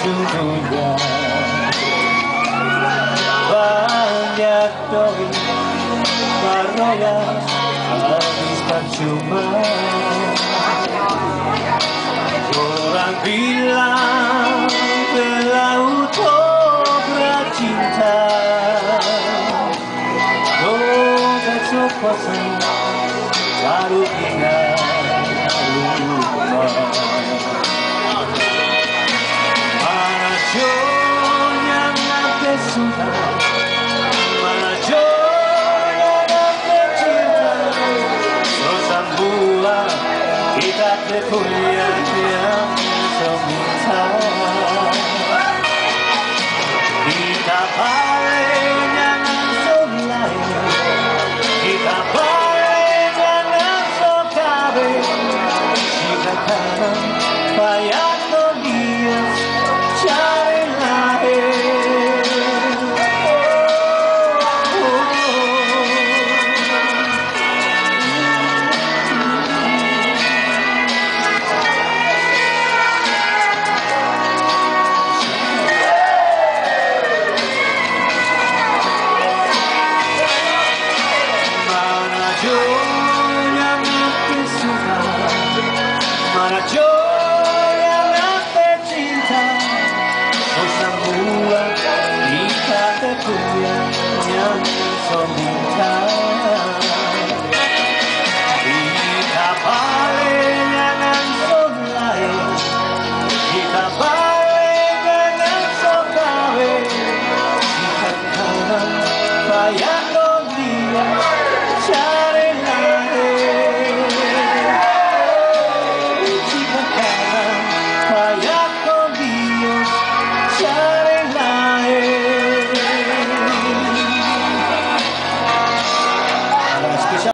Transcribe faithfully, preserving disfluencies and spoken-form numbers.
sesungguhnya banyak doi karya habis percuma. Orang bilang ke laut obrak cinta, obat sopasan baru ingat lupa. Mana jonya nanti sudah, mana jonya nanti cinta, so sambua kita terkuliah.